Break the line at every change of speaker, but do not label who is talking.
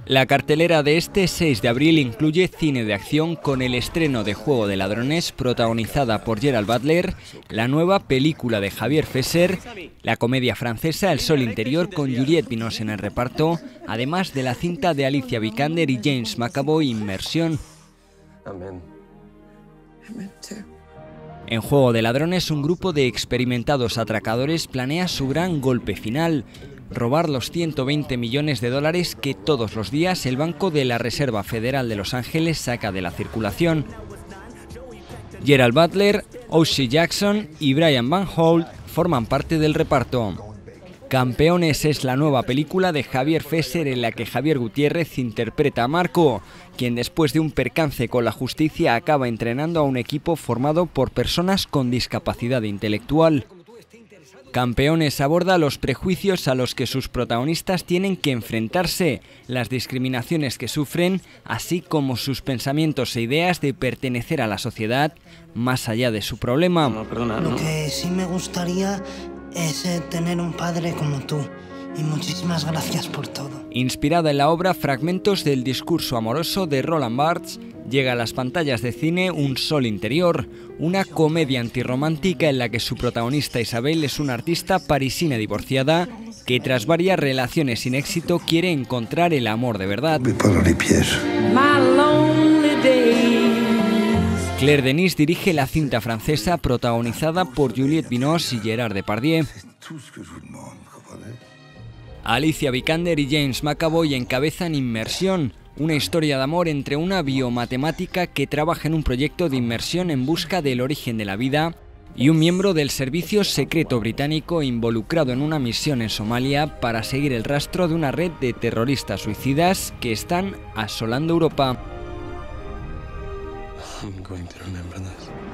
La cartelera de este 6 de abril incluye cine de acción con el estreno de Juego de Ladrones, protagonizada por Gerard Butler, la nueva película de Javier Fesser, la comedia francesa El Sol Interior con Juliette Binoche en el reparto, además de la cinta de Alicia Vikander y James McAvoy, Inmersión. En Juego de Ladrones, un grupo de experimentados atracadores planea su gran golpe final: robar los 120 millones de dólares que todos los días el Banco de la Reserva Federal de Los Ángeles saca de la circulación. Gerard Butler, O'Shea Jackson y Brian Van Holt forman parte del reparto. Campeones es la nueva película de Javier Fesser en la que Javier Gutiérrez interpreta a Marco, quien después de un percance con la justicia acaba entrenando a un equipo formado por personas con discapacidad intelectual. Campeones aborda los prejuicios a los que sus protagonistas tienen que enfrentarse, las discriminaciones que sufren, así como sus pensamientos e ideas de pertenecer a la sociedad más allá de su problema.
Lo que sí me gustaría es tener un padre como tú. Y muchísimas gracias por todo.
Inspirada en la obra Fragmentos del discurso amoroso de Roland Barthes, llega a las pantallas de cine Un Sol Interior, una comedia antirromántica en la que su protagonista Isabel es una artista parisina divorciada que tras varias relaciones sin éxito quiere encontrar el amor de verdad. Claire Denis dirige la cinta francesa protagonizada por Juliette Binoche y Gerard Depardieu. Alicia Vikander y James McAvoy encabezan Inmersión, una historia de amor entre una biomatemática que trabaja en un proyecto de inmersión en busca del origen de la vida y un miembro del servicio secreto británico involucrado en una misión en Somalia para seguir el rastro de una red de terroristas suicidas que están asolando Europa.
I'm going to remember this.